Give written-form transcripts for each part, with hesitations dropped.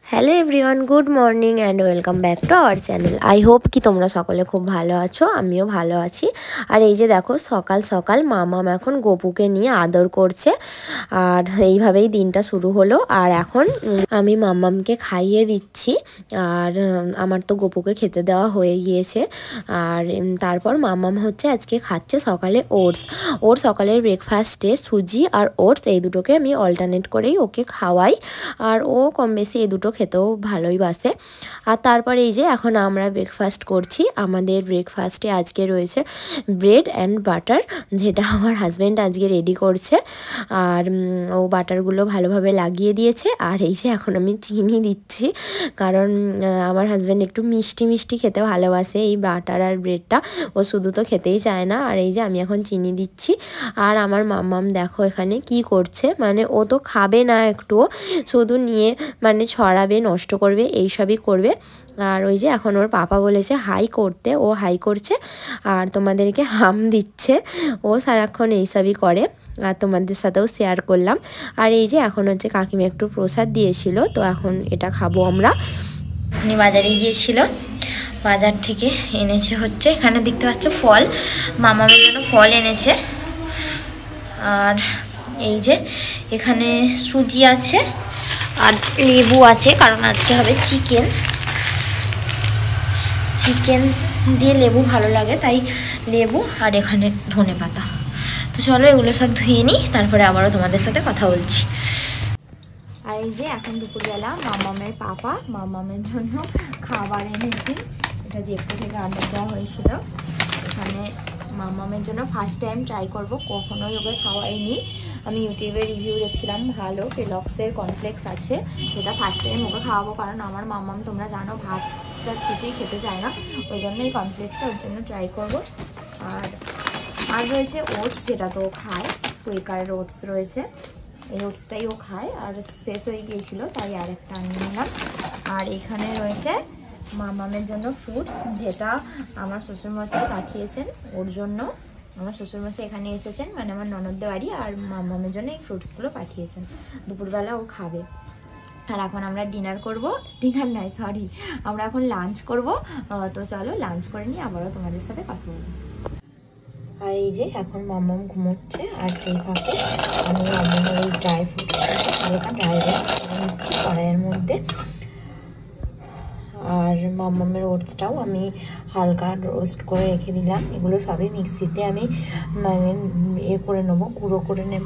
Hello everyone, good morning and welcome back to our channel. I hope কি তোমরা সকলে খুব ভালো আছো, আমিও ভালো আছি। আর এই যে দেখো সকাল সকাল মামাম এখন গপুকে নিয়ে আদর করছে, আর এইভাবেই দিনটা শুরু হলো। আর এখন আমি মামামকে খাইয়ে দিচ্ছি, আর আমার তো গপুকে খেতে দেওয়া হয়ে গিয়েছে। আর তারপর মামাম হচ্ছে আজকে খাচ্ছে সকালে ওটস। ওর সকালের ব্রেকফাস্টে সুজি আর ওটস এই দুটোকে আমি অল্টারনেট করেই ওকে খাওয়াই, আর ও কম বেশি এই দুটো খেতেও ভালোই বাসে। আর তারপরে এই যে এখন আমরা ব্রেকফাস্ট করছি। আমাদের ব্রেকফাস্টে আজকে রয়েছে ব্রেড অ্যান্ড বাটার, যেটা আমার হাজব্যান্ড আজকে রেডি করছে। আর ও বাটারগুলো ভালোভাবে লাগিয়ে দিয়েছে। আর এই যে এখন আমি চিনি দিচ্ছি, কারণ আমার হাজব্যান্ড একটু মিষ্টি মিষ্টি খেতে ভালোবাসে। এই বাটার আর ব্রেডটা ও শুধু তো খেতেই চায় না। আর এই যে আমি এখন চিনি দিচ্ছি। আর আমার মাম্মাম দেখো এখানে কি করছে, মানে ও তো খাবে না একটুও, শুধু নিয়ে মানে ছড়াবে, নষ্ট করবে, এইসবই করবে। আর ওই যে এখন ওর পাপা বলেছে হাই করতে, ও হাই করছে আর তোমাদেরকে হাম দিচ্ছে। ও সারাক্ষণ এইসবই করে, আর তোমাদের সাথেও শেয়ার করলাম। আর এই যে এখন হচ্ছে কাকিমা একটু প্রসাদ দিয়েছিল, তো এখন এটা খাবো আমরা। উনি বাজারে গিয়েছিল, বাজার থেকে এনেছে হচ্ছে এখানে দেখতে পাচ্ছ ফল, মামামের জন্য ফল এনেছে। আর এই যে এখানে সুজি আছে আর লেবু আছে, কারণ আজকে হবে চিকেন দিয়ে লেবু ভালো লাগে, তাই লেবু আর এখানে ধনেপাতা। তো চলো এগুলো সব ধুয়ে নিই, তারপরে আবারও তোমাদের সাথে কথা বলছি। আর এই যে এখন দুপুরবেলা মামামের পাপা মামামের জন্য খাবার এনেছে। এটা জেপটো থেকে অর্ডার দেওয়া হয়েছিল। এখানে মামামের জন্য ফার্স্ট টাইম ট্রাই করব, কখনোই ওকে খাওয়াইনি। আমি ইউটিউবে রিভিউ দেখছিলাম, ভালো কেলগসের কর্নফ্লেক্স আছে, যেটা ফার্স্ট টাইম ওকে খাওয়াবো। কারণ আমার মামাম তোমরা জানো ভাতটা কিছুই খেতে চায় না, ওই জন্য এই কর্নফ্লেক্সটা ওর জন্য ট্রাই করব। আর রয়েছে ওটস, যেটা তো ও খায়, কুইকারের ওটস রয়েছে, এই ওটসটাই ও খায়। আর শেষ হয়ে গিয়েছিল তাই আর একটা আনিয়ে নিলাম। আর এখানে রয়েছে মামামের জন্য ফ্রুটস, যেটা আমার শ্বশুরমশাই পাঠিয়েছেন ওর জন্য। আমার শ্বশুরমশাই এখানে এসেছেন, মানে আমার ননদদের বাড়ি, আর মামামের জন্য এই ফ্রুটসগুলো পাঠিয়েছেন। দুপুরবেলা ও খাবে। আর এখন আমরা ডিনার করব, ডিনার নয় সরি, আমরা এখন লাঞ্চ করব। তো চলো লাঞ্চ করে নিই, আবারও তোমাদের সাথে কথা বলবো। আর এই যে এখন মামাম ঘুমোচ্ছে, আর সেই ফাঁকে আমি মামামের এই ড্রাই ফ্রুট হালকা ড্রাই রোস্ট করে নিচ্ছি কড়াইয়ের মধ্যে। আর মামামের ওটসটাও আমি হালকা রোস্ট করে রেখে দিলাম। এগুলো সবই মিক্সিতে আমি মানে করে নেবো, গুঁড়ো করে নেব।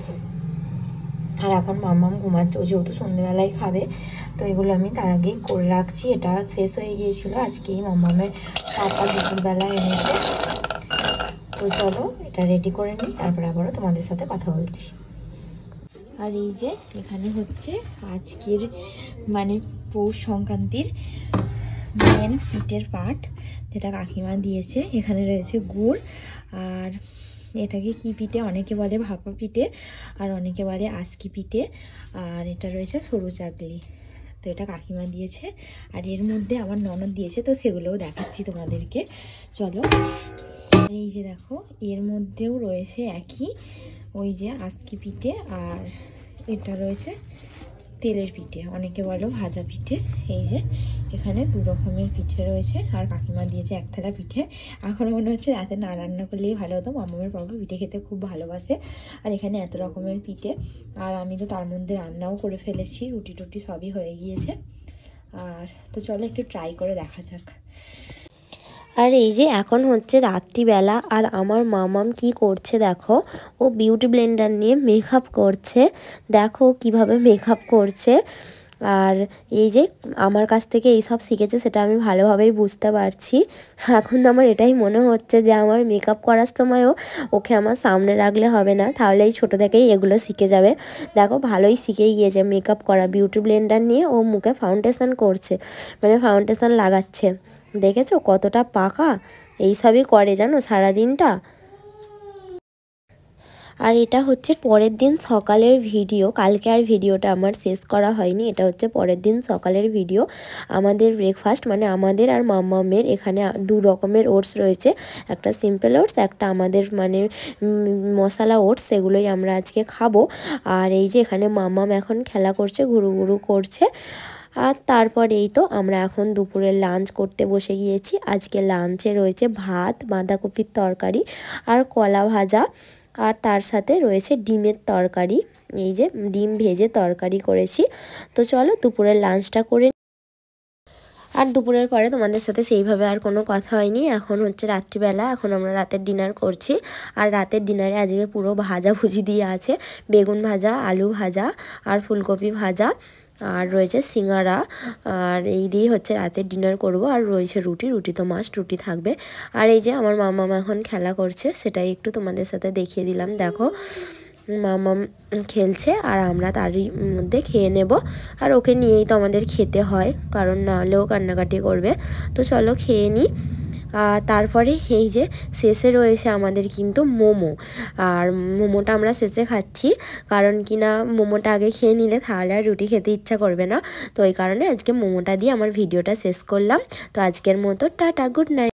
আর এখন মামাম ঘুমাচ্ছে, ও যেহেতু সন্ধ্যেবেলায় খাবে, তো এগুলো আমি তার আগেই করে রাখছি। এটা শেষ হয়ে গিয়েছিল আজকেই মামামের পাপা দুপুরবেলায় এনেছে। তো চলো এটা রেডি করে নিই, তারপরে আবারও তোমাদের সাথে কথা বলছি। আর এই যে এখানে হচ্ছে আজকের মানে পৌষ সংক্রান্তির মেন পিঠের পাট, যেটা কাকিমা দিয়েছে। এখানে রয়েছে গুড়, আর এটাকে কি পিঠে অনেকে বলে ভাপা পিঠে, আর অনেকে বলে আজকি পিঠে। আর এটা রয়েছে সরু চাকলি, তো এটা কাকিমা দিয়েছে। আর এর মধ্যে আমার ননদ দিয়েছে, তো সেগুলোও দেখাচ্ছি তোমাদেরকে, চলো। আর এই যে দেখো এর মধ্যেও রয়েছে একই, ওই যে আজকি পিঠে, আর এটা রয়েছে তেলের পিঠে, অনেকে বলো ভাজা পিঠে। এই যে এখানে দু রকমের পিঠে রয়েছে, আর কাকিমা দিয়েছে এক থালা পিঠে। এখন মনে হচ্ছে রাতে না রান্না করলেই ভালো হতো, মামামের বাবা পিঠে খেতে খুব ভালোবাসে। আর এখানে এত রকমের পিঠে, আর আমি তো তার মধ্যে রান্নাও করে ফেলেছি, রুটি টুটি সবই হয়ে গিয়েছে। আর তো চলো একটু ট্রাই করে দেখা যাক। আর এই যে এখন হচ্ছে রাত্রিবেলা, আর আমার মামাম কি করছে দেখো, ও বিউটি ব্লেন্ডার নিয়ে মেকআপ করছে। দেখো কিভাবে মেকআপ করছে। আর এই যে আমার কাছ থেকে এইসব শিখেছে, সেটা আমি ভালোভাবেই বুঝতে পারছি। এখন তো আমার এটাই মনে হচ্ছে যে আমার মেকআপ করার সময়ও ওকে আমার সামনে রাখলে হবে না, তাহলে এই ছোটো থেকেই এগুলো শিখে যাবে। দেখো ভালোই শিখেই গিয়েছে মেকআপ করা, বিউটি ব্লেন্ডার নিয়ে ও মুখে ফাউন্ডেশন করছে, মানে ফাউন্ডেশন লাগাচ্ছে। দেখেছো কতটা পাকা, এইসবই করে জানো সারাদিনটা। আর এটা হচ্ছে পরের দিন সকালের ভিডিও, কালকে আর ভিডিওটা আমার শেষ করা হয়নি, এটা হচ্ছে পরের দিন সকালের ভিডিও। আমাদের ব্রেকফাস্ট মানে আমাদের আর মামামের এখানে দু রকমের ওটস রয়েছে, একটা সিম্পল ওটস, একটা আমাদের মানে মশলা ওটস, সেগুলোই আমরা আজকে খাবো। আর এই যে এখানে মামাম এখন খেলা করছে, ঘুরু ঘুরু করছে। আর তারপরেই তো আমরা এখন দুপুরের লাঞ্চ করতে বসে গিয়েছি। আজকে লাঞ্চে রয়েছে ভাত, বাঁধাকপির তরকারি আর কলা ভাজা, আর তার সাথে রয়েছে ডিমের তরকারি। এই যে ডিম ভেজে তরকারি করেছি। তো চলো দুপুরের লাঞ্চটা করে। আর দুপুরের পরে তোমাদের সাথে সেইভাবে আর কোনো কথা হয়নি। এখন হচ্ছে রাত্রিবেলা, এখন আমরা রাতের ডিনার করছি। আর রাতের ডিনারে আজকে পুরো ভাজাভুজি দিয়ে আছে, বেগুন ভাজা, আলু ভাজা আর ফুলকপি ভাজা, আর রয়েছে সিঙ্গারা। আর এই দিয়েই হচ্ছে রাতের ডিনার করব। আর রয়েছে রুটি, রুটি তো মাস্ট, রুটি থাকবে। আর এই যে আমার মামা এখন খেলা করছে, সেটাই একটু তোমাদের সাথে দেখিয়ে দিলাম। দেখো মামাম খেলছে আর আমরা তারই মধ্যে খেয়ে নেব। আর ওকে নিয়েই তো আমাদের খেতে হয়, কারণ না হলেও কান্নাকাটি করবে। তো চলো খেয়ে নিই। তারপরে এই যে শেষে রয়েছে আমাদের কিন্তু মোমো। আর মোমোটা আমরা শেষে খাচ্ছি, কারণ কি না মোমোটা আগে খেয়ে নিলে তাহলে আর রুটি খেতে ইচ্ছা করবে না। তো এই কারণে আজকে মোমোটা দিয়ে আমার ভিডিওটা শেষ করলাম। তো আজকের মতো টাটা, গুড নাইট।